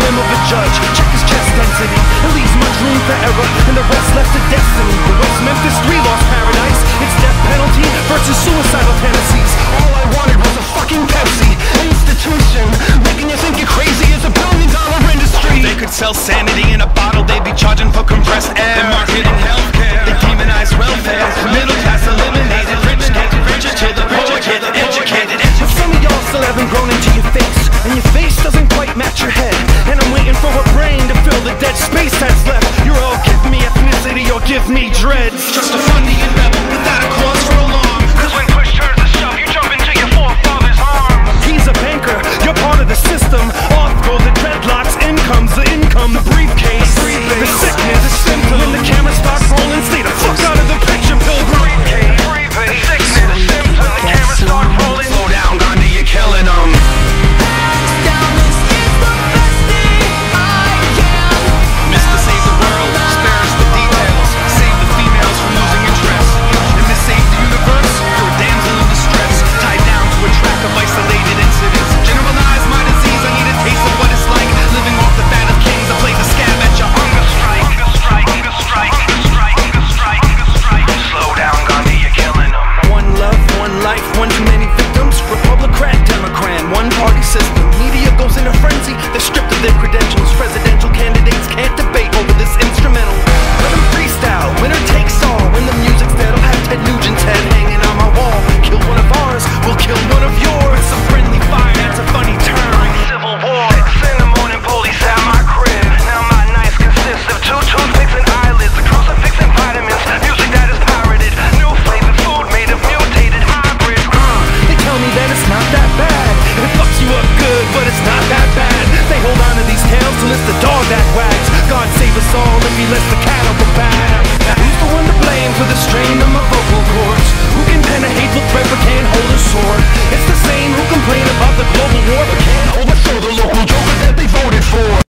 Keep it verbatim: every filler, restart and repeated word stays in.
whim of a judge. Check his chest density, it leaves much room for error, and the rest left to destiny. The West Memphis three lost paradise. It's death penalty versus suicidal tendencies. All I wanted was a fucking Pepsi. An institution making you think you're crazy as a billion dollar industry. They could sell sanity in a bottle, they'd be charging for compressed air. They market in healthcare, they demonize welfare. Middle class eliminated, rich get richer till the poor get educated. But some of y'all still haven't grown into your face, and your face doesn't quite match your head. And I'm waiting for a brain to fill the dead space that's left. You're all give me ethnicity or give me